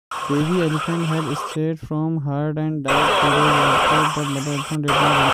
Baby elephant had strayed from herd and died 2 days after the mother elephant returned.